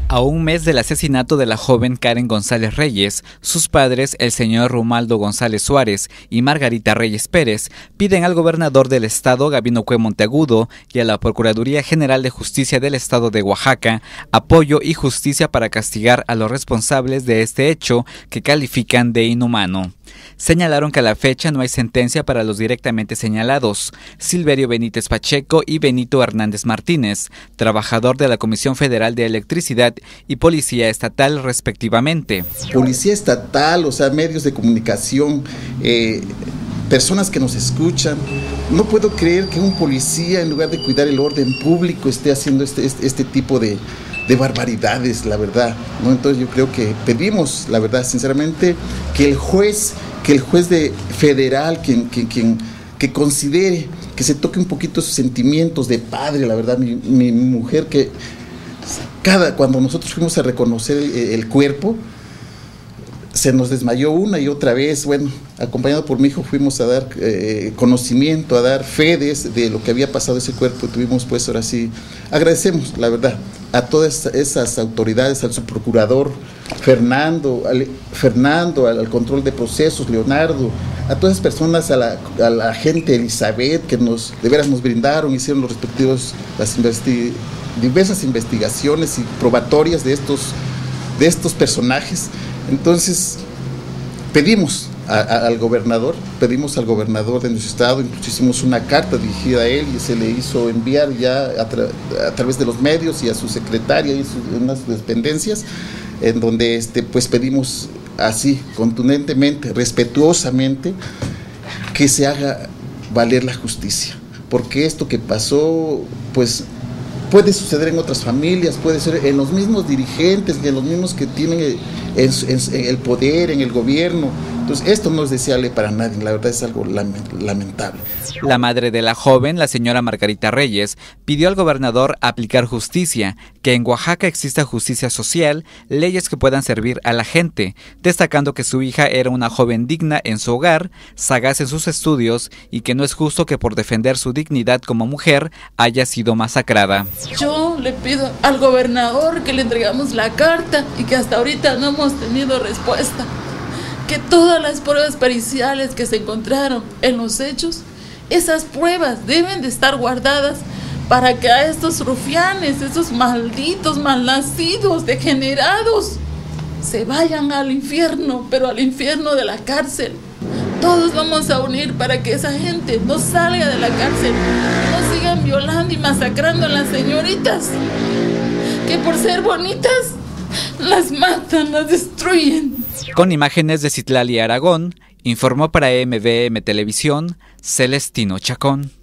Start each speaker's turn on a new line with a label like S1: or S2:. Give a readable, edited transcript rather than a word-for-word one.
S1: A un mes del asesinato de la joven Karen González Reyes, sus padres, el señor Romualdo González Suárez y Margarita Reyes Pérez, piden al gobernador del estado, Gabino Cue Monteagudo, y a la Procuraduría General de Justicia del estado de Oaxaca, apoyo y justicia para castigar a los responsables de este hecho que califican de inhumano. Señalaron que a la fecha no hay sentencia para los directamente señalados, Silverio Benítez Pacheco y Benito Hernández Martínez, trabajador de la Comisión Federal de Electricidad y Policía Estatal respectivamente.
S2: Policía Estatal, o sea, medios de comunicación, personas que nos escuchan. No puedo creer que un policía, en lugar de cuidar el orden público, esté haciendo este tipo de barbaridades, la verdad, ¿no? Entonces yo creo que pedimos, la verdad, sinceramente, que el juez federal, que considere, que se toque un poquito sus sentimientos de padre, la verdad. Mi mujer, que cuando nosotros fuimos a reconocer el cuerpo, se nos desmayó una y otra vez. Bueno, acompañado por mi hijo, fuimos a dar conocimiento, a dar fe de lo que había pasado ese cuerpo. Tuvimos, pues, ahora sí, agradecemos, la verdad, a todas esas autoridades, al subprocurador Fernando, al control de procesos, Leonardo, a todas esas personas, a la gente Elizabeth, que de veras nos brindaron, hicieron los respectivos, diversas investigaciones y probatorias de estos personajes. Entonces, pedimos al gobernador de nuestro estado, incluso hicimos una carta dirigida a él y se le hizo enviar ya a través de los medios y a su secretaria y unas dependencias, en donde pues pedimos así, contundentemente, respetuosamente, que se haga valer la justicia, porque esto que pasó, pues, puede suceder en otras familias, puede ser en los mismos dirigentes, en los mismos que tienen el poder, en el gobierno. Entonces, esto no es deseable para nadie, la verdad es algo lamentable.
S1: La madre de la joven, la señora Margarita Reyes, pidió al gobernador aplicar justicia, que en Oaxaca exista justicia social, leyes que puedan servir a la gente, destacando que su hija era una joven digna en su hogar, sagaz en sus estudios y que no es justo que por defender su dignidad como mujer haya sido masacrada.
S3: Yo le pido al gobernador que le entregamos la carta y que hasta ahorita no hemos tenido respuesta. Que todas las pruebas periciales que se encontraron en los hechos, esas pruebas deben de estar guardadas para que a estos rufianes, estos malditos, malnacidos, degenerados, se vayan al infierno, pero al infierno de la cárcel. Todos vamos a unir para que esa gente no salga de la cárcel, no sigan violando y masacrando a las señoritas, que por ser bonitas las matan, las destruyen.
S1: Con imágenes de Citlali Aragón, informó para MVM Televisión, Celestino Chacón.